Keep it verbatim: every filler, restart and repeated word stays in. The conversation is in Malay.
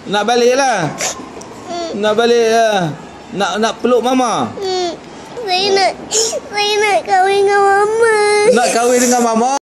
Nak balik lah. Nak balik lah. Nak nak peluk mama. Hmm. Saya nak saya nak kahwin dengan mama. Nak kahwin dengan mama.